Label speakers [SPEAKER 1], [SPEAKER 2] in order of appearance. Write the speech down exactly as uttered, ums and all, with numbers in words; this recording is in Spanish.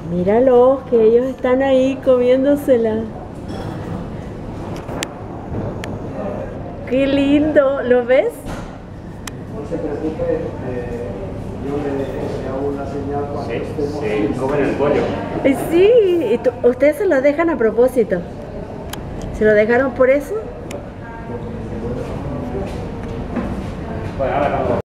[SPEAKER 1] Míralos, que ellos están ahí comiéndosela. ¡Qué lindo! ¿Lo ves?
[SPEAKER 2] No se preocupe, eh, yo le, le hago una señal cuando
[SPEAKER 3] Sí,
[SPEAKER 2] estemos.
[SPEAKER 3] sí, comen el pollo.
[SPEAKER 1] Eh, Sí, y tú- ustedes se lo dejan a propósito. ¿Se lo dejaron por eso?
[SPEAKER 3] Pues ahora vamos.